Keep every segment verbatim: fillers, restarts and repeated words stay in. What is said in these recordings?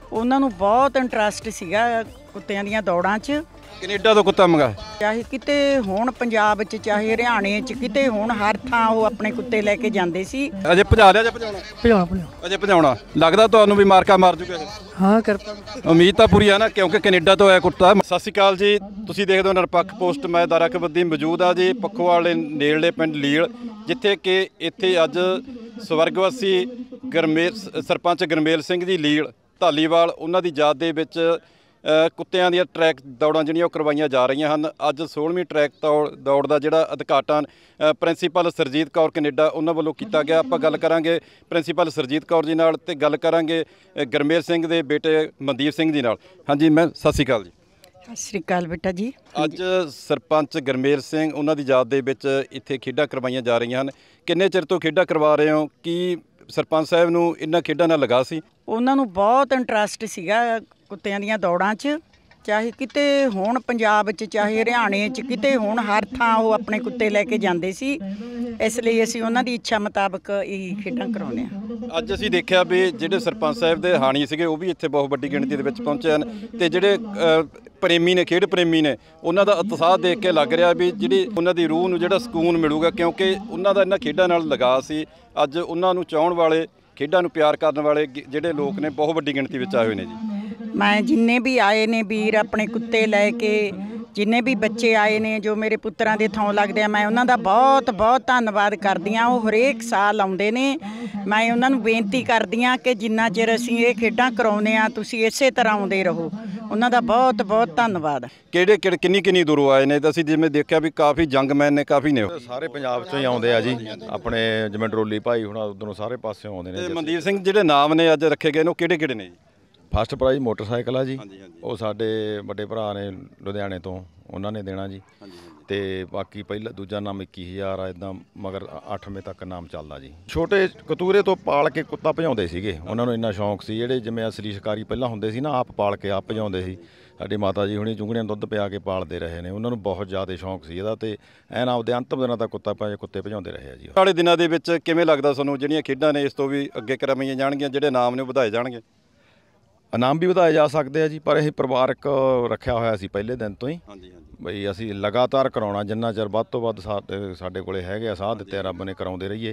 ਉਹਨਾਂ ਨੂੰ ਬਹੁਤ ਇੰਟਰਸਟ ਸੀਗਾ ਕੁੱਤਿਆਂ ਦੀਆਂ ਦੌੜਾਂ 'ਚ। ਕੈਨੇਡਾ ਤੋਂ ਕੁੱਤਾ ਮੰਗਾਇਆ, ਚਾਹੇ ਕਿਤੇ ਹੁਣ ਪੰਜਾਬ 'ਚ ਚਾਹੇ ਹਰਿਆਣੇ 'ਚ ਕਿਤੇ ਹੁਣ ਹਰ ਥਾਂ ਉਹ ਆਪਣੇ ਕੁੱਤੇ ਲੈ ਕੇ ਜਾਂਦੇ ਸੀ। ਅਜੇ ਭਜਾ ਲਿਆ ਜਾਂ ਭਜਾਉਣਾ? ਭਜਾਉਣਾ ਭਜਾਉਣਾ ਅਜੇ ਭਜਾਉਣਾ। ਲੱਗਦਾ ਤੁਹਾਨੂੰ ਵੀ ਮਾਰਕਾ ਮਾਰ ਜੂਗਾ ਇਹ? ਹਾਂ ਕਰ ਉਮੀਦ ਤਾਂ ਪੂਰੀ ਹੈ ਨਾ, ਕਿਉਂਕਿ ਕੈਨੇਡਾ ਤੋਂ ਆਇਆ ਕੁੱਤਾ। ਸਤਿ ਸ਼੍ਰੀ ਅਕਾਲ ਜੀ, ਤੁਸੀਂ ਦੇਖਦੇ ਹੋ ਨਿਰਪੱਖ ਪੋਸਟ। ਮੈਂ ਦਾਰਾਕਬੱਦੀ ਮੌਜੂਦ ਆ ਜੀ ਪੱਖੋਵਾਲ ਦੇ ਨੇੜਲੇ ਪਿੰਡ ਲੀਲ, ਜਿੱਥੇ ਕਿ ਇੱਥੇ ਅੱਜ ਸਵਰਗਵਾਸੀ ਗਰਮੇਲ ਸਰਪੰਚ ਗਰਮੇਲ ਸਿੰਘ ਜੀ ਲੀਲ ਧਾਲੀਵਾਲ, ਉਹਨਾਂ ਦੀ ਯਾਦ ਦੇ ਵਿੱਚ ਕੁੱਤਿਆਂ ਦੀਆਂ ਟਰੈਕ ਦੌੜਾਂ ਜਿਹੜੀਆਂ ਉਹ ਕਰਵਾਈਆਂ ਜਾ ਰਹੀਆਂ ਹਨ। ਅੱਜ ਸੋਲ੍ਹਵੀਂ ਟਰੈਕ ਦੌੜ ਦੌੜ ਦਾ ਜਿਹੜਾ ਉਦਘਾਟਨ ਪ੍ਰਿੰਸੀਪਲ ਸਰਜੀਤ ਕੌਰ ਕੈਨੇਡਾ ਉਹਨਾਂ ਵੱਲੋਂ ਕੀਤਾ ਗਿਆ। ਆਪਾਂ ਗੱਲ ਕਰਾਂਗੇ ਪ੍ਰਿੰਸੀਪਲ ਸਰਜੀਤ ਕੌਰ ਜੀ ਨਾਲ ਤੇ ਗੱਲ ਕਰਾਂਗੇ ਗਰਮੇਲ ਸਿੰਘ ਦੇ ਬੇਟੇ ਮਨਦੀਪ ਸਿੰਘ ਜੀ ਨਾਲ। ਹਾਂਜੀ ਮੈਮ, ਸਤਿ ਸ਼੍ਰੀ ਅਕਾਲ ਜੀ। ਸਤਿ ਸ਼੍ਰੀ ਅਕਾਲ ਬੇਟਾ ਜੀ। ਅੱਜ ਸਰਪੰਚ ਗਰਮੇਲ ਸਿੰਘ ਉਹਨਾਂ ਦੀ ਯਾਦ ਦੇ ਵਿੱਚ ਇੱਥੇ ਖੇਡਾਂ ਕਰਵਾਈਆਂ ਜਾ ਰਹੀਆਂ ਹਨ। ਕਿੰਨੇ ਚਿਰ ਤੋਂ ਖੇਡਾਂ ਕਰਵਾ ਰਹੇ ਹੋ? ਕੀ ਸਰਪੰਚ ਸਾਹਿਬ ਨੂੰ ਇਹਨਾਂ ਖੇਡਾਂ ਨਾਲ ਲਗਾ ਸੀ? ਉਹਨਾਂ ਨੂੰ ਬਹੁਤ ਇੰਟਰਸਟ ਸੀਗਾ ਕੁੱਤਿਆਂ ਦੀਆਂ ਦੌੜਾਂ 'ਚ। ਚਾਹੇ ਕਿਤੇ ਹੁਣ ਪੰਜਾਬ 'ਚ ਚਾਹੇ ਹਰਿਆਣੇ 'ਚ ਕਿਤੇ ਹੁਣ ਹਰ ਥਾਂ ਉਹ ਆਪਣੇ ਕੁੱਤੇ ਲੈ ਕੇ ਜਾਂਦੇ ਸੀ। ਇਸ ਲਈ ਅਸੀਂ ਉਹਨਾਂ ਦੀ ਇੱਛਾ ਮੁਤਾਬਕ ਇਹ ਖੇਡਾਂ ਕਰਾਉਂਦੇ ਹਾਂ। ਅੱਜ ਅਸੀਂ ਦੇਖਿਆ ਵੀ ਜਿਹੜੇ ਸਰਪੰਚ ਸਾਹਿਬ ਦੇ ਹਾਣੀ ਸੀਗੇ ਉਹ ਵੀ ਇੱਥੇ ਬਹੁਤ ਵੱਡੀ ਗਿਣਤੀ ਦੇ ਵਿੱਚ ਪਹੁੰਚੇ ਹਨ, ਤੇ ਜਿਹੜੇ ਪ੍ਰੇਮੀ ਨੇ, ਖੇਡ ਪ੍ਰੇਮੀ ਨੇ, ਉਹਨਾਂ ਦਾ ਉਤਸ਼ਾਹ ਦੇਖ ਕੇ ਲੱਗ ਰਿਹਾ ਵੀ ਜਿਹੜੀ ਉਹਨਾਂ ਦੀ ਰੂਹ ਨੂੰ ਜਿਹੜਾ ਸਕੂਨ ਮਿਲੂਗਾ, ਕਿਉਂਕਿ ਉਹਨਾਂ ਦਾ ਇਹਨਾਂ ਖੇਡਾਂ ਨਾਲ ਲਗਾਅ ਸੀ। ਅੱਜ ਉਹਨਾਂ ਨੂੰ ਚਾਹਣ ਵਾਲੇ, ਖੇਡਾਂ ਨੂੰ ਪਿਆਰ ਕਰਨ ਵਾਲੇ ਜਿਹੜੇ ਲੋਕ ਨੇ ਬਹੁਤ ਵੱਡੀ ਗਿਣਤੀ ਵਿੱਚ ਆਏ ਹੋਏ ਨੇ ਜੀ। ਮੈਂ ਜਿੰਨੇ ਵੀ ਆਏ ਨੇ ਵੀਰ ਆਪਣੇ ਕੁੱਤੇ ਲੈ ਕੇ, ਜਿੰਨੇ ਵੀ ਬੱਚੇ ਆਏ ਨੇ ਜੋ ਮੇਰੇ ਪੁੱਤਰਾਂ ਦੇ ਥਾਂ ਲੱਗਦੇ ਆ, ਮੈਂ ਉਹਨਾਂ ਦਾ ਬਹੁਤ ਬਹੁਤ ਧੰਨਵਾਦ ਕਰਦੀ ਹਾਂ। ਉਹ ਹਰੇਕ ਸਾਲ ਆਉਂਦੇ ਨੇ। ਮੈਂ ਉਹਨਾਂ ਨੂੰ ਬੇਨਤੀ ਕਰਦੀ ਹਾਂ ਕਿ ਜਿੰਨਾ ਚਿਰ ਅਸੀਂ ਇਹ ਖੇਡਾਂ ਕਰਾਉਂਦੇ ਹਾਂ ਤੁਸੀਂ ਇਸੇ ਤਰ੍ਹਾਂ ਆਉਂਦੇ ਰਹੋ। ਉਹਨਾਂ ਦਾ ਬਹੁਤ ਬਹੁਤ ਧੰਨਵਾਦ। ਕਿਹੜੇ ਕਿਹੜੇ ਕਿੰਨੀ ਕਿੰਨੀ ਦੂਰੋਂ ਆਏ ਨੇ? ਤਾਂ ਅਸੀਂ ਜਿਵੇਂ ਦੇਖਿਆ ਵੀ ਕਾਫੀ ਜੰਗਮੈਨ ਨੇ, ਕਾਫੀ ਨੇ। ਸਾਰੇ ਪੰਜਾਬ ਚੋਂ ਹੀ ਆਉਂਦੇ ਆ ਜੀ, ਆਪਣੇ ਜਿਵੇਂ ਡਰੋਲੀ ਭਾਈ ਹੁਣ ਉਧਰੋਂ ਸਾਰੇ ਪਾਸਿਓਂ ਆਉਂਦੇ ਨੇ। ਤੇ ਮਨਦੀਪ ਸਿੰਘ ਜਿਹੜੇ ਨਾਮ ਨੇ ਅੱਜ ਰੱਖੇ ਗਏ ਨੇ ਉਹ ਕਿਹੜੇ ਕਿਹੜੇ ਨੇ ਜੀ? ਫਸਟ ਪ੍ਰਾਈਜ਼ ਮੋਟਰਸਾਈਕਲ ਆ ਜੀ, ਉਹ ਸਾਡੇ ਵੱਡੇ ਭਰਾ ਨੇ ਲੁਧਿਆਣੇ ਤੋਂ, ਉਹਨਾਂ ਨੇ ਦੇਣਾ ਜੀ। ਤੇ ਬਾਕੀ ਪਹਿਲਾ ਦੂਜਾ ਨਾਮ ਇੱਕੀ ਹਜ਼ਾਰ ਆ, ਇੱਦਾਂ ਮਗਰ ਅੱਠਵੇਂ ਤੱਕ ਨਾਮ ਚੱਲਦਾ ਜੀ। ਛੋਟੇ ਕਤੂਰੇ ਤੋਂ ਪਾਲ ਕੇ ਕੁੱਤਾ ਭਜਾਉਂਦੇ ਸੀਗੇ, ਉਹਨਾਂ ਨੂੰ ਇੰਨਾ ਸ਼ੌਂਕ ਸੀ। ਜਿਹੜੇ ਜਿਵੇਂ ਅਸਲੀ ਸ਼ਿਕਾਰੀ ਪਹਿਲਾਂ ਹੁੰਦੇ ਸੀ ਨਾ, ਆਪ ਪਾਲ ਕੇ ਆਪ ਭਜਾਉਂਦੇ ਸੀ। ਸਾਡੀ ਮਾਤਾ ਜੀ ਹੁਣੀ ਚੁੰਗੜੀਆਂ ਦੁੱਧ ਪਿਆ ਕੇ ਪਾਲਦੇ ਰਹੇ ਨੇ, ਉਹਨਾਂ ਨੂੰ ਬਹੁਤ ਜ਼ਿਆਦਾ ਸ਼ੌਂਕ ਸੀ ਇਹਦਾ, ਤੇ ਐਨ ਆਪਦੇ ਅੰਤਮ ਦਿਨਾਂ ਤੱਕ ਕੁੱਤਾ ਭਾਵੇਂ ਕੁੱਤੇ ਭਜਾਉਂਦੇ ਰਹੇ ਆ ਜੀ। ਵਾਲੇ ਦਿਨਾਂ ਦੇ ਵਿੱਚ ਕਿਵੇਂ ਲੱਗਦਾ ਤੁਹਾਨੂੰ ਜਿਹੜੀਆਂ ਖੇਡਾਂ ਨੇ ਇਸ ਤੋਂ ਵੀ ਅੱਗੇ ਕਰਵਾਈਆਂ ਜਾਣਗੀਆਂ, ਜਿਹੜੇ ਨਾਮ ਨੇ ਉਹ ਵਧਾਏ ਜਾਣਗੇ? ਇਨਾਮ ਵੀ ਵਧਾਏ ਜਾ ਸਕਦੇ ਆ ਜੀ, ਪਰ ਇਹ ਪਰਿਵਾਰਕ ਰੱਖਿਆ ਹੋਇਆ ਸੀ ਪਹਿਲੇ ਦਿਨ ਤੋਂ ਹੀ। ਹਾਂਜੀ ਹਾਂਜੀ ਬਈ ਅਸੀਂ ਲਗਾਤਾਰ ਕਰਾਉਣਾ, ਜਿੰਨਾ ਚਿਰ ਵੱਧ ਤੋਂ ਵੱਧ ਸਾਡੇ ਕੋਲੇ ਹੈਗੇ ਆ ਸਾਹ ਦਿੱਤੇ ਰੱਬ ਨੇ, ਕਰਾਉਂਦੇ ਰਹੀਏ।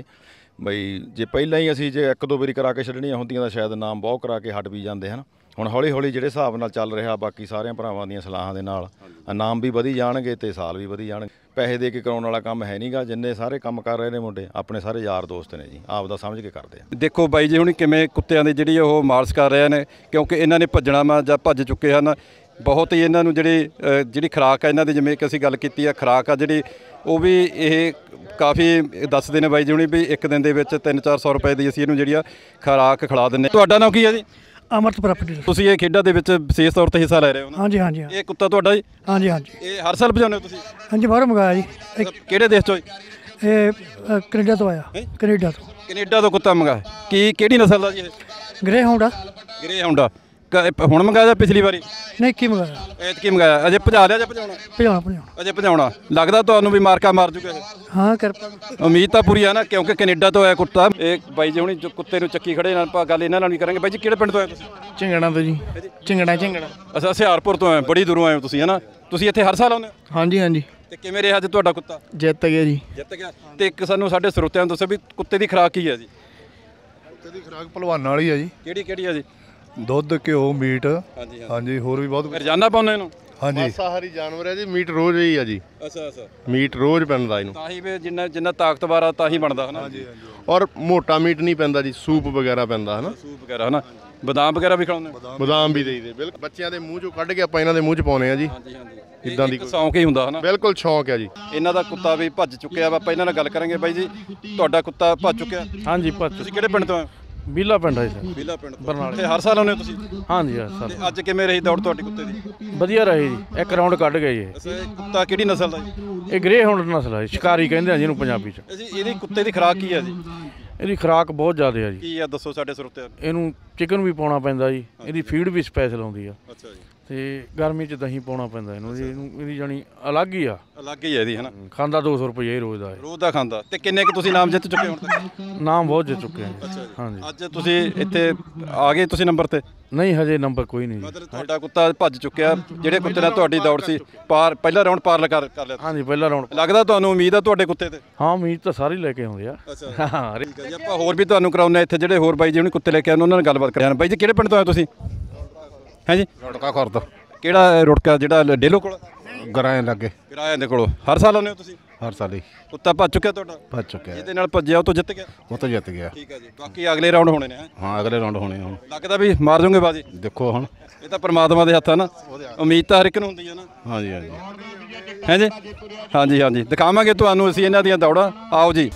ਬਈ ਜੇ ਪਹਿਲਾਂ ਹੀ ਅਸੀਂ ਜੇ ਇੱਕ ਦੋ ਵਾਰੀ ਕਰਾ ਕੇ ਛੱਡਣੀਆਂ ਹੁੰਦੀਆਂ ਤਾਂ ਸ਼ਾਇਦ ਨਾਮ ਬਹੁਤ ਕਰਾ ਕੇ ਹਟ ਵੀ ਜਾਂਦੇ ਹਨ। ਹੁਣ ਹੌਲੀ ਹੌਲੀ ਜਿਹੜੇ ਹਿਸਾਬ ਨਾਲ ਚੱਲ ਰਿਹਾ, ਬਾਕੀ ਸਾਰਿਆਂ ਭਰਾਵਾਂ ਦੀਆਂ ਸਲਾਹਾਂ ਦੇ ਨਾਲ ਇਨਾਮ ਵੀ ਵਧੀ ਜਾਣਗੇ ਤੇ ਸਾਲ ਵੀ ਵਧੀ ਜਾਣਗੇ। ਪੈਸੇ ਦੇ ਕੇ ਕਰਾਉਣ ਵਾਲਾ ਕੰਮ ਹੈ ਨਹੀਂਗਾ। ਜਿੰਨੇ ਸਾਰੇ ਕੰਮ ਕਰ ਰਹੇ ਨੇ ਮੁੰਡੇ ਆਪਣੇ ਸਾਰੇ ਯਾਰ ਦੋਸਤ ਨੇ ਜੀ, ਆਪ ਦਾ ਸਮਝ ਕੇ ਕਰਦੇ ਆ। ਦੇਖੋ ਬਾਈ ਜੀ ਹੁਣੀ ਕਿਵੇਂ ਕੁੱਤਿਆਂ ਦੀ ਜਿਹੜੀ ਉਹ ਮਾਲਸ਼ ਕਰ ਰਹੇ ਨੇ, ਕਿਉਂਕਿ ਇਹਨਾਂ ਨੇ ਭੱਜਣਾ ਵਾ ਜਾਂ ਭੱਜ ਚੁੱਕੇ ਹਨ। ਬਹੁਤ ਹੀ ਇਹਨਾਂ ਨੂੰ ਜਿਹੜੀ ਜਿਹੜੀ ਖੁਰਾਕ ਆ ਇਹਨਾਂ ਦੀ, ਜਿਵੇਂ ਕਿ ਅਸੀਂ ਗੱਲ ਕੀਤੀ ਆ ਖੁਰਾਕ ਆ ਜਿਹੜੀ, ਉਹ ਵੀ ਇਹ ਕਾਫੀ ਦੱਸਦੇ ਨੇ ਬਾਈ ਜੀ ਹੁਣੀ ਵੀ ਇੱਕ ਦਿਨ ਦੇ ਵਿੱਚ ਤਿੰਨ ਚਾਰ ਸੌ ਰੁਪਏ ਦੀ ਅਸੀਂ ਇਹਨੂੰ ਜਿਹੜੀ ਆ ਖੁਰਾਕ ਖਿਲਾ ਦਿੰਦੇ। ਤੁਹਾਡਾ ਨਾਮ ਕੀ ਹੈ ਜੀ? ਅਮਰਤ ਪ੍ਰਾਪਰਟੀ। ਤੁਸੀਂ ਇਹ ਖੇਡਾਂ ਦੇ ਵਿੱਚ ਵਿਸ਼ੇਸ਼ ਤੌਰ ਤੇ ਹਿੱਸਾ ਲੈ ਰਹੇ ਹੋ ਨਾ? ਹਾਂਜੀ ਹਾਂਜੀ। ਇਹ ਕੁੱਤਾ ਤੁਹਾਡਾ ਜੀ? ਹਾਂਜੀ ਹਾਂਜੀ। ਇਹ ਹਰ ਸਾਲ ਭਜਾਉਂਦੇ ਹੋ ਤੁਸੀਂ? ਹਾਂਜੀ, ਬਾਹਰੋਂ ਮੰਗਾਇਆ ਜੀ। ਕਿਹੜੇ ਦੇਸ਼ ਤੋਂ? ਇਹ ਕੈਨੇਡਾ ਤੋਂ ਆਇਆ। ਕੈਨੇਡਾ ਤੋਂ। ਕੈਨੇਡਾ ਤੋਂ ਕੁੱਤਾ ਮੰਗਾਇਆ। ਕੀ ਕਿਹੜੀ ਨਸਲ ਦਾ ਜੀ ਇਹ? Greyhound. Greyhound. ਹੁਣ ਮੰਗਾਇਆ ਜਾਂ ਪਿਛਲੀ ਵਾਰੀ? ਨਹੀਂ, ਕੀ ਮੰਗਾਇਆ? ਐਤਕੀ ਮੰਗਾਇਆ। ਅਜੇ ਭਜਾ ਲਿਆ ਜਾਂ ਭਜਾਉਣਾ? ਭਜਾਉਣਾ ਭਜਾਉਣਾ। ਅਜੇ ਭਜਾਉਣਾ। ਲੱਗਦਾ ਤੁਹਾਨੂੰ ਵੀ ਮਾਰਕਾ ਮਾਰ ਜੂਗਾ ਇਹ? ਹਾਂ ਕਰ ਉਮੀਦ ਤਾਂ ਪੂਰੀ ਆ ਨਾ, ਕਿਉਂਕਿ ਕੈਨੇਡਾ ਤੋਂ ਆਇਆ ਕੁੱਤਾ। ਇਹ ਬਾਈ ਜੀ ਹੁਣੀ ਜੋ ਕੁੱਤੇ ਨੂੰ ਚੱਕੀ ਖੜੇ ਨਾਲ ਆਪਾਂ ਗੱਲ ਇਹਨਾਂ ਨਾਲ ਵੀ ਕਰਾਂਗੇ। ਬਾਈ ਜੀ ਕਿਹੜੇ ਪਿੰਡ ਤੋਂ ਆਏ ਤੁਸੀਂ? ਝਿੰਗੜਾਂ ਤੋਂ ਜੀ। ਝਿੰਗੜਾ ਝਿੰਗੜਾ ਅੱਛਾ, ਹੁਸ਼ਿਆਰਪੁਰ ਤੋਂ ਆਏ, ਬੜੀ ਦੂਰੋਂ ਆਏ ਹੋ ਤੁਸੀਂ, ਹੈ ਨਾ? ਤੁਸੀਂ ਇੱਥੇ ਹਰ ਸਾਲ ਆਉਂਦੇ ਹੋ? ਹਾਂਜੀ ਹਾਂਜੀ। ਤੇ ਕਿਵੇਂ ਰਿਹਾ ਅੱਜ ਤੁਹਾਡਾ ਕੁੱਤਾ? ਜਿੱਤ ਗਿਆ ਜੀ। ਜਿੱਤ ਗਿਆ। ਤੇ ਇੱਕ ਸਾਨੂੰ ਸਾਡੇ ਸਰੋਤਿਆਂ ਨੂੰ ਦੱਸੋ ਵੀ ਕੁੱਤੇ ਦੀ ਖੁਰਾਕ ਕੀ ਹੈ ਜੀ? ਕੁੱਤੇ ਦੀ ਖੁਰਾਕ ਭਲਵਾਨਾਂ ਵਾਲੀ ਹੈ ਜੀ। ਕਿਹੜੀ ਕਿਹੜੀ ਹੈ ਜੀ? ਦੁੱਧ, ਘਿਓ, ਮੀਟ। ਹਾਂਜੀ ਹਾਂਜੀ, ਹੋਰ ਵੀ ਬਹੁਤ। ਰੋਜ਼ਾਨਾ ਪਾਉਂਦੇ ਇਹਨੂੰ? ਹਾਂਜੀ, ਮਾਸਾਹਾਰੀ ਜਾਨਵਰ ਹੈ ਜੀ। ਮੀਟ ਰੋਜ਼ ਹੀ ਆ ਜੀ। ਅੱਛਾ ਅੱਛਾ। ਮੀਟ ਰੋਜ਼ ਪੈਂਦਾ ਇਹਨੂੰ, ਤਾਂ ਹੀ ਵੀ ਜਿੰਨਾ ਜਿੰਨਾ ਤਾਕਤਵਰ ਆ ਤਾਂ ਹੀ ਬਣਦਾ, ਹੈ ਨਾ? ਹਾਂਜੀ ਹਾਂਜੀ। ਔਰ ਮੋਟਾ ਮੀਟ ਨਹੀਂ ਪੈਂਦਾ ਜੀ, ਸੂਪ ਵਗੈਰਾ ਪੈਂਦਾ, ਹੈ ਨਾ? ਸੂਪ ਵਗੈਰਾ, ਹੈ ਨਾ? ਬਦਾਮ ਵਗੈਰਾ ਵੀ ਖਿਲਾਉਂਦੇ? ਬਦਾਮ ਵੀ ਦੇਈਦੇ। ਬਿਲਕੁਲ ਬੱਚਿਆਂ ਦੇ ਮੂੰਹ ਚੋਂ ਕੱਢ ਕੇ ਆਪਾਂ ਇਹਨਾਂ ਦੇ ਮੂੰਹ 'ਚ ਪਾਉਂਦੇ ਆ ਜੀ। ਹਾਂਜੀ ਹਾਂਜੀ। ਇਦਾਂ ਦੀ ਸ਼ੌਂਕ ਹੀ ਹੁੰਦਾ, ਹੈ ਨਾ? ਬਿਲਕੁਲ ਸ਼ੌਂਕ ਹੈ ਜੀ। ਇਹਨਾਂ ਦਾ ਕੁੱਤਾ ਵੀ ਭੱਜ ਚੁੱਕਿਆ ਵਾ, ਆਪਾਂ ਇਹਨਾਂ ਨਾਲ ਗੱਲ ਕਰਾਂਗੇ। ਬਾਈ ਜੀ ਤੁਹਾਡਾ ਕੁੱਤਾ ਭੱਜ ਚੁੱਕਿਆ? ਹਾਂਜੀ ਭੱਜ। ਤੁਸੀਂ ਕਿਹੜੇ ਪਿੰਡ ਤੋਂ ਆਏ? ਬੀਲਾ ਪਿੰਡ ਹੈ ਸਰ। ਬੀਲਾ ਪਿੰਡ ਤੋਂ। ਬਰਨਾਲੇ। ਤੇ ਹਰ ਸਾਲ ਆਉਂਦੇ ਹੋ ਤੁਸੀਂ? ਹਾਂਜੀ ਹਰ ਸਾਲ। ਤੇ ਅੱਜ ਕਿਵੇਂ ਰਹੀ ਦੌੜ ਤੁਹਾਡੀ ਕੁੱਤੇ ਦੀ? ਵਧੀਆ ਰਹੀ ਜੀ, ਇੱਕ ਰਾਊਂਡ ਕੱਢ ਗਏ ਜੀ। ਅੱਛਾ, ਇਹ ਕੁੱਤਾ ਕਿਹੜੀ ਨਸਲ ਦਾ ਜੀ? ਇਹ ਗ੍ਰੇ ਹਾਊਂਡ ਨਸਲ ਹੈ, ਸ਼ਿਕਾਰੀ ਕਹਿੰਦੇ ਆ ਜਿਹਨੂੰ ਪੰਜਾਬੀ 'ਚ। ਜੀ ਇਹਦੀ ਕੁੱਤੇ ਦੀ ਖੁਰਾਕ ਕੀ ਹੈ ਜੀ? ਇਹਦੀ ਖੁਰਾਕ ਬਹੁਤ ਜ਼ਿਆਦਾ ਹੈ ਜੀ। ਕੀ ਆ ਦੱਸੋ ਸਾਡੇ ਸਰੋਤਿਆਂ ਨੂੰ। ਇਹਨੂੰ ਚਿਕਨ ਵੀ ਪਾਉਣਾ ਪੈਂਦਾ ਜੀ, ਇਹਦੀ ਫੀਡ ਵੀ ਸਪੈਸ਼ਲ ਆਉਂਦੀ ਆ। ਅੱਛਾ ਜੀ। ਤੇ ਗਰਮੀ 'ਚ ਦਹੀਂ ਪਾਉਣਾ ਪੈਂਦਾ ਇਹਨੂੰ ਜੀ, ਇਹਨੂੰ ਇਹਦੀ ਜਾਣੀ ਅਲੱਗ ਹੀ ਆ। ਅਲੱਗ ਹੀ ਹੈ ਇਹਦੀ, ਹੈ ਨਾ? ਖਾਂਦਾ ਦੋ ਸੌ ਰੁਪਏ ਰੋਜ਼ ਦਾ ਇਹ। ਰੋਜ਼ ਦਾ ਖਾਂਦਾ। ਤੇ ਕਿੰਨੇ ਕੁ ਤੁਸੀਂ ਨਾਮ ਜਿੱਤ ਚੁੱਕੇ ਹੁਣ ਤੱਕ? ਨਾਮ ਬਹੁਤ ਜਿੱਤ ਚੁੱਕੇ ਆ। ਹਾਂਜੀ। ਅੱਜ ਤੁਸੀਂ ਇੱਥੇ ਆ ਗਏ ਤੁਸੀਂ ਨੰਬਰ ਤੇ? ਨਹੀਂ ਹਜੇ ਨੰਬਰ ਕੋਈ ਨਹੀਂ ਜੀ। ਮਤਲਬ ਤੁਹਾਡਾ ਕੁੱਤਾ ਭੱਜ ਚੁੱਕਿਆ, ਜਿਹੜੇ ਕੁੱਤੇ ਨਾਲ ਤੁਹਾਡੀ ਦੌੜ ਸੀ ਪਾਰ, ਪਹਿਲਾ ਰਾਊਂਡ ਪਾਰ ਕਰ ਕਰ ਲਿਆ? ਹਾਂਜੀ ਪਹਿਲਾ ਰਾਊਂਡ। ਲੱਗਦਾ ਤੁਹਾਨੂੰ ਉਮੀਦ ਆ ਤੁਹਾਡੇ ਕੁੱਤੇ ਤੇ? ਹਾਂ ਉਮੀਦ ਤਾਂ ਸਾਰੇ ਲੈ ਕੇ ਆਉਂਦੇ ਆ। ਹਾਂ ਠੀਕ ਹੈ ਜੀ, ਆਪਾਂ ਹੋਰ ਵੀ ਤੁਹਾਨੂੰ ਕਰਾਉਂਦੇ ਇੱਥੇ ਜਿਹੜੇ ਹੋਰ ਬਾਈ ਜੀ ਉਹਨੇ ਕੁੱਤੇ ਲੈ ਕੇ ਆਉਂਦੇ ਉਹਨਾਂ ਨਾਲ ਗੱਲਬਾਤ ਕਰਾਂਗੇ। ਬਾਈ ਜੀ ਕਿਹੜੇ ਪਿੰਡ ਤੋਂ ਆਏ ਤੁਸੀਂ? ਹੈ ਜੀ ਰੁੜਕਾ ਖੁਰਦ ਕਿਹੜਾ ਰੁੜਕਾ ਜਿਹੜਾ ਡੇਲੋ ਕੋਲ? ਗਰਾਏ ਲੱਗੇ ਕਿਰਾਏ ਦੇ ਕੋਲੋਂ। ਹਰ ਸਾਲ ਆਉਂਦੇ ਹੋ ਤੁਸੀਂ? ਹਰ ਸਾਲ ਹੀ ਕੁੱਤਾ ਭੱਜ ਚੁੱਕਿਆ ਤੁਹਾਡਾ? ਭੱਜ ਚੁੱਕਿਆ, ਜਿਹਦੇ ਨਾਲ ਭੱਜਿਆ ਉਹ ਤੋਂ ਜਿੱਤ ਗਿਆ? ਉਹ ਤਾਂ ਜਿੱਤ ਗਿਆ। ਠੀਕ ਹੈ ਜੀ, ਬਾਕੀ ਅਗਲੇ ਰਾਊਂਡ ਹੋਣੇ ਨੇ। ਹਾਂ ਅਗਲੇ ਰਾਉਂਡ ਹੋਣੇ ਹੁਣ, ਲੱਗਦਾ ਵੀ ਮਾਰ ਜਾਓਗੇ ਬਾਜੀ? ਦੇਖੋ ਹੁਣ। ਇਹ ਤਾਂ ਪਰਮਾਤਮਾ ਦੇ ਹੱਥ ਆ ਨਾ, ਉਮੀਦ ਤਾਂ ਹਰ ਇੱਕ ਨੂੰ ਹੁੰਦੀ ਹੈ ਨਾ। ਹਾਂਜੀ ਹਾਂਜੀ ਹੈ ਜੀ? ਹਾਂਜੀ ਹਾਂਜੀ, ਦਿਖਾਵਾਂਗੇ ਤੁਹਾਨੂੰ ਅਸੀਂ ਇਹਨਾਂ ਦੀਆਂ ਦੌੜਾਂ। ਆਓ ਜੀ।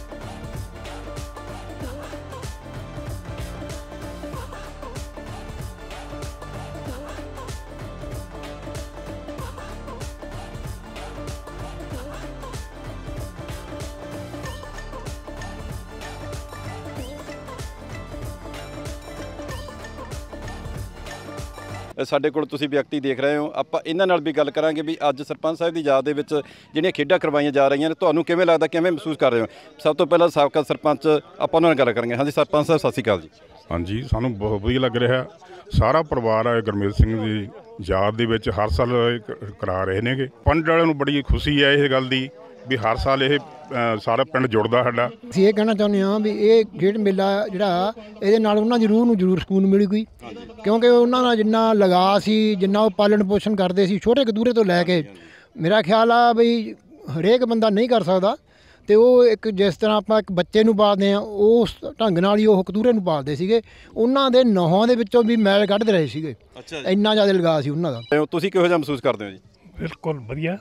ਸਾਡੇ ਕੋਲ ਤੁਸੀਂ ਵਿਅਕਤੀ ਦੇਖ ਰਹੇ ਹੋ, ਆਪਾਂ ਇਹਨਾਂ ਨਾਲ ਵੀ ਗੱਲ ਕਰਾਂਗੇ ਵੀ ਅੱਜ ਸਰਪੰਚ ਸਾਹਿਬ ਦੀ ਯਾਦ ਦੇ ਵਿੱਚ ਜਿਹੜੀਆਂ ਖੇਡਾਂ ਕਰਵਾਈਆਂ ਜਾ ਰਹੀਆਂ ਨੇ, ਤੁਹਾਨੂੰ ਕਿਵੇਂ ਲੱਗਦਾ, ਕਿਵੇਂ ਮਹਿਸੂਸ ਕਰ ਰਹੇ ਹੋ? ਸਭ ਤੋਂ ਪਹਿਲਾਂ ਸਾਬਕਾ ਸਰਪੰਚ ਆਪਾਂ ਉਹਨਾਂ ਨਾਲ ਗੱਲ ਕਰਾਂਗੇ। ਹਾਂਜੀ ਸਰਪੰਚ ਸਾਹਿਬ ਸਤਿ ਸ਼੍ਰੀ ਅਕਾਲ ਜੀ। ਹਾਂਜੀ, ਸਾਨੂੰ ਬਹੁਤ ਵਧੀਆ ਲੱਗ ਰਿਹਾ। ਸਾਰਾ ਪਰਿਵਾਰ ਹੈ ਗੁਰਮੇਲ ਸਿੰਘ ਦੀ ਯਾਦ ਦੇ ਵਿੱਚ ਹਰ ਸਾਲ ਇਹ ਕ- ਕਰਾ ਰਹੇ ਨੇਗੇ। ਪਿੰਡ ਵਾਲਿਆਂ ਨੂੰ ਬੜੀ ਖੁਸ਼ੀ ਹੈ ਇਸ ਗੱਲ ਦੀ ਵੀ ਹਰ ਸਾਲ ਇਹ ਅ, ਸਾਰਾ ਪਿੰਡ ਜੁੜਦਾ ਸਾਡਾ। ਅਸੀਂ ਇਹ ਕਹਿਣਾ ਚਾਹੁੰਦੇ ਹਾਂ ਵੀ ਇਹ ਖੇਡ ਮੇਲਾ ਜਿਹੜਾ ਇਹਦੇ ਨਾਲ ਉਹਨਾਂ ਦੀ ਰੂਹ ਨੂੰ ਜ਼ਰੂਰ ਸਕੂਨ ਮਿਲੂਗੀ, ਕਿਉਂਕਿ ਉਹਨਾਂ ਦਾ ਜਿੰਨਾ ਲਗਾ ਸੀ, ਜਿੰਨਾ ਉਹ ਪਾਲਣ ਪੋਸ਼ਣ ਕਰਦੇ ਸੀ ਛੋਟੇ ਕਦੂਰੇ ਤੋਂ ਲੈ ਕੇ, ਮੇਰਾ ਖਿਆਲ ਆ ਬਈ ਹਰੇਕ ਬੰਦਾ ਨਹੀਂ ਕਰ ਸਕਦਾ। ਤੇ ਉਹ ਇੱਕ ਜਿਸ ਤਰ੍ਹਾਂ ਆਪਾਂ ਇੱਕ ਬੱਚੇ ਨੂੰ ਪਾਲਦੇ ਹਾਂ ਉਸ ਢੰਗ ਨਾਲ ਹੀ ਉਹ ਕਤੂਰੇ ਨੂੰ ਪਾਲਦੇ ਸੀਗੇ। ਉਹਨਾਂ ਦੇ ਨਹੁੰ ਦੇ ਵਿੱਚੋਂ ਵੀ ਮੈਲ ਕੱਢਦੇ ਰਹੇ ਸੀਗੇ, ਇੰਨਾ ਜ਼ਿਆਦਾ ਲਗਾ ਸੀ ਉਹਨਾਂ ਦਾ। ਤੁਸੀਂ ਕਿਹੋ ਜਿਹਾ ਮਹਿਸੂਸ ਕਰਦੇ ਹੋ ਜੀ? ਬਿਲਕੁਲ ਵਧੀਆ।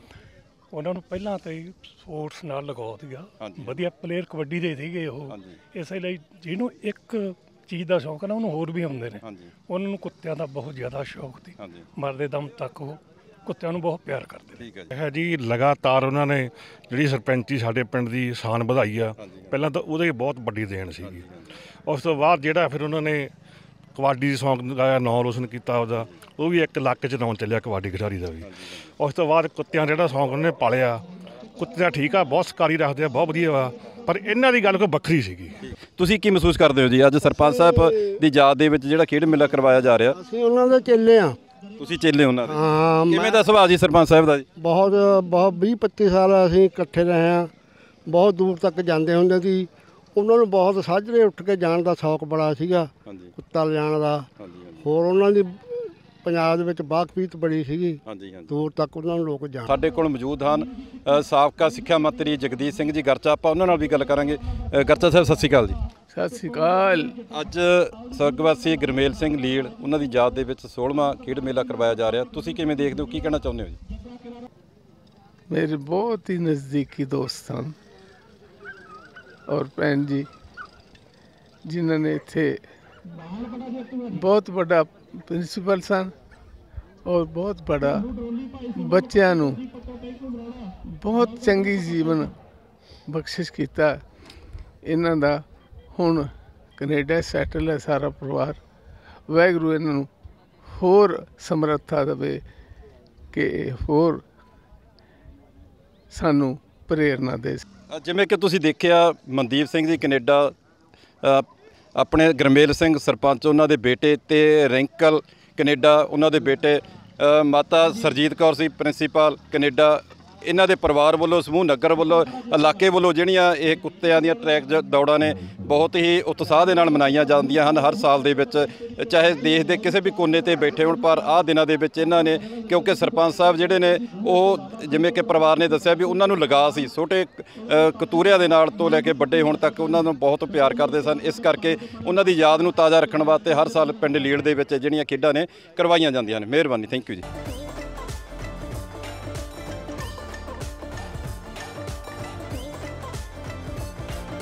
ਉਹਨਾਂ ਨੂੰ ਪਹਿਲਾਂ ਤੋਂ ਹੀ ਸਪੋਰਟਸ ਨਾਲ ਲਗਾਓ ਸੀਗਾ, ਵਧੀਆ ਪਲੇਅਰ ਕਬੱਡੀ ਦੇ ਸੀਗੇ ਉਹ। ਇਸੇ ਲਈ ਜਿਹਨੂੰ ਇੱਕ ਚੀਜ਼ ਦਾ ਸ਼ੌਕ ਹੈ ਨਾ ਉਹਨੂੰ ਹੋਰ ਵੀ ਹੁੰਦੇ ਨੇ। ਉਹਨਾਂ ਨੂੰ ਕੁੱਤਿਆਂ ਦਾ ਬਹੁਤ ਜ਼ਿਆਦਾ ਸ਼ੌਕ ਸੀ, ਮਰਦੇ ਦਮ ਤੱਕ ਉਹ ਕੁੱਤਿਆਂ ਨੂੰ ਬਹੁਤ ਪਿਆਰ ਕਰਦੇ। ਠੀਕ ਹੈ ਹੈ ਜੀ, ਲਗਾਤਾਰ ਉਹਨਾਂ ਨੇ ਜਿਹੜੀ ਸਰਪੰਚੀ ਸਾਡੇ ਪਿੰਡ ਦੀ ਸ਼ਾਨ ਵਧਾਈ ਆ। ਪਹਿਲਾਂ ਤਾਂ ਉਹਦੇ ਬਹੁਤ ਵੱਡੀ ਦੇਣ ਸੀਗੀ। ਉਸ ਤੋਂ ਬਾਅਦ ਜਿਹੜਾ ਫਿਰ ਉਹਨਾਂ ਨੇ ਕਬੱਡੀ ਦੀ ਸੌਂਕ ਲਗਾਇਆ, ਨਾਂ ਰੋਸ਼ਨ ਕੀਤਾ ਉਹਦਾ, ਉਹ ਵੀ ਇੱਕ ਲੱਕ 'ਚ ਨਾਂ ਚੱਲਿਆ ਕਬੱਡੀ ਖਿਡਾਰੀ ਦਾ ਵੀ। ਉਸ ਤੋਂ ਬਾਅਦ ਕੁੱਤਿਆਂ ਜਿਹੜਾ ਸੌਂਕ ਉਹਨੇ ਪਾਲਿਆ, ਕੁੱਤਿਆਂ ਠੀਕ ਆ, ਬਹੁਤ ਸਕਾਰੀ ਰੱਖਦੇ ਆ, ਬਹੁਤ ਵਧੀਆ ਵਾ, ਪਰ ਇਹਨਾਂ ਦੀ ਗੱਲ ਕੋਈ ਵੱਖਰੀ ਸੀਗੀ। ਤੁਸੀਂ ਕੀ ਮਹਿਸੂਸ ਕਰਦੇ ਹੋ ਜੀ ਅੱਜ ਸਰਪੰਚ ਸਾਹਿਬ ਦੀ ਯਾਦ ਦੇ ਵਿੱਚ ਜਿਹੜਾ ਖੇਡ ਮੇਲਾ ਕਰਵਾਇਆ ਜਾ ਰਿਹਾ? ਅਸੀਂ ਉਹਨਾਂ ਦੇ ਚੇਲੇ ਆ। ਤੁਸੀਂ ਚੇਲੇ ਉਹਨਾਂ ਦੇ? ਹਾਂ। ਕਿਵੇਂ ਦਾ ਸੁਭਾਅ ਜੀ ਸਰਪੰਚ ਸਾਹਿਬ ਦਾ ਜੀ? ਬਹੁਤ ਬਹੁਤ ਵੀਹ ਪੱਚੀ ਸਾਲ ਅਸੀਂ ਇਕੱਠੇ ਰਹੇ ਹਾਂ, ਬਹੁਤ ਦੂਰ ਤੱਕ ਜਾਂਦੇ ਹੁੰਦੇ ਸੀ। ਉਹਨਾਂ ਨੂੰ ਬਹੁਤ ਸਾਜਰੇ ਉੱਠ ਕੇ ਜਾਣ ਦਾ ਸ਼ੌਕ ਬੜਾ ਸੀਗਾ, ਕੁੱਤਾ ਲਿਜਾਣ ਦਾ। ਹੋਰ ਉਹਨਾਂ ਦੀ ਪੰਜਾਬ ਦੇ ਵਿੱਚ ਬਾਕਪੀਤ ਬੜੀ ਸੀਗੀ, ਦੂਰ ਤੱਕ ਉਹਨਾਂ ਨੂੰ ਲੋਕ ਜਾਣ। ਸਾਡੇ ਕੋਲ ਮੌਜੂਦ ਹਨ ਅ, ਸਾਬਕਾ ਸਿੱਖਿਆ ਮੰਤਰੀ ਜਗਦੀਸ਼ ਸਿੰਘ ਜੀ ਗਰਚਾ, ਆਪਾਂ ਉਹਨਾਂ ਨਾਲ ਵੀ ਗੱਲ ਕਰਾਂਗੇ। ਅ, ਗਰਚਾ ਸਾਹਿਬ ਸਤਿ ਸ਼੍ਰੀ ਅਕਾਲ ਜੀ। ਸਤਿ ਸ਼੍ਰੀ ਅਕਾਲ। ਅੱਜ ਸਵਰਗਵਾਸੀ ਗੁਰਮੇਲ ਸਿੰਘ ਲੀਲ ਉਹਨਾਂ ਦੀ ਯਾਦ ਦੇ ਵਿੱਚ ਸੋਲ੍ਹਵਾਂ ਖੇਡ ਮੇਲਾ ਕਰਵਾਇਆ ਜਾ ਰਿਹਾ, ਤੁਸੀਂ ਕਿਵੇਂ ਦੇਖਦੇ ਹੋ, ਕੀ ਕਹਿਣਾ ਚਾਹੁੰਦੇ ਹੋ ਜੀ? ਮੇਰੇ ਬਹੁਤ ਹੀ ਨਜ਼ਦੀਕੀ ਦੋਸਤ ਹਨ ਔਰ ਭੈਣ ਜੀ, ਜਿਨ੍ਹਾਂ ਨੇ ਇੱਥੇ ਬਹੁਤ ਵੱਡਾ ਪ੍ਰਿੰਸੀਪਲ ਸਨ ਔਰ ਬਹੁਤ ਬੜਾ ਬੱਚਿਆਂ ਨੂੰ ਬਹੁਤ ਚੰਗੀ ਜੀਵਨ ਬਖਸ਼ਿਸ਼ ਕੀਤਾ। ਇਹਨਾਂ ਦਾ ਹੁਣ ਕੈਨੇਡਾ ਸੈਟਲ ਹੈ ਸਾਰਾ ਪਰਿਵਾਰ। ਵਾਹਿਗੁਰੂ ਇਹਨਾਂ ਨੂੰ ਹੋਰ ਸਮਰੱਥਾ ਦੇਵੇ ਕਿ ਹੋਰ ਸਾਨੂੰ ਪ੍ਰੇਰਨਾ ਦੇ। ਜਿਵੇਂ ਕਿ ਤੁਸੀਂ ਦੇਖਿਆ ਮਨਦੀਪ ਸਿੰਘ ਜੀ ਕੈਨੇਡਾ, ਅ, ਆਪਣੇ ਗੁਰਮੇਲ ਸਿੰਘ ਸਰਪੰਚ ਉਹਨਾਂ ਦੇ ਬੇਟੇ, ਤੇ ਰਿੰਕਲ ਕੈਨੇਡਾ ਉਹਨਾਂ ਦੇ ਬੇਟੇ, ਅ, ਮਾਤਾ ਸਰਜੀਤ ਕੌਰ ਸੀ ਪ੍ਰਿੰਸੀਪਲ ਕੈਨੇਡਾ। ਇਹਨਾਂ ਦੇ ਪਰਿਵਾਰ ਵੱਲੋਂ, ਸਮੂਹ ਨਗਰ ਵੱਲੋਂ, ਇਲਾਕੇ ਵੱਲੋਂ ਜਿਹੜੀਆਂ ਇਹ ਕੁੱਤਿਆਂ ਦੀਆਂ ਟਰੈਕ ਦੌੜਾਂ ਨੇ ਬਹੁਤ ਹੀ ਉਤਸ਼ਾਹ ਦੇ ਨਾਲ ਮਨਾਈਆਂ ਜਾਂਦੀਆਂ ਹਨ ਹਰ ਸਾਲ ਦੇ ਵਿੱਚ, ਚਾਹੇ ਦੇਸ਼ ਦੇ ਕਿਸੇ ਵੀ ਕੋਨੇ ਤੇ ਬੈਠੇ ਹੋਣ। ਪਰ ਆਹ ਦਿਨਾਂ ਦੇ ਵਿੱਚ ਇਹਨਾਂ ਨੇ, ਕਿਉਂਕਿ ਸਰਪੰਚ ਸਾਹਿਬ ਜਿਹੜੇ ਨੇ ਉਹ ਜਿਵੇਂ ਕਿ ਪਰਿਵਾਰ ਨੇ ਦੱਸਿਆ ਵੀ ਉਹਨਾਂ ਨੂੰ ਲਗਾ ਸੀ ਛੋਟੇ ਅ, ਕਤੂਰਿਆਂ ਦੇ ਨਾਲ ਤੋਂ ਲੈ ਕੇ ਵੱਡੇ ਹੋਣ ਤੱਕ ਉਹਨਾਂ ਨੂੰ ਬਹੁਤ ਪਿਆਰ ਕਰਦੇ ਸਨ। ਇਸ ਕਰਕੇ ਉਹਨਾਂ ਦੀ ਯਾਦ ਨੂੰ ਤਾਜ਼ਾ ਰੱਖਣ ਵਾਸਤੇ ਹਰ ਸਾਲ ਪਿੰਡ ਲੀੜ ਦੇ ਵਿੱਚ ਜਿਹੜੀਆਂ ਖੇਡਾਂ ਨੇ ਕਰਵਾਈਆਂ ਜਾਂਦੀਆਂ ਨੇ। ਮਿਹਰਬਾਨੀ, ਥੈਂਕ ਯੂ ਜੀ।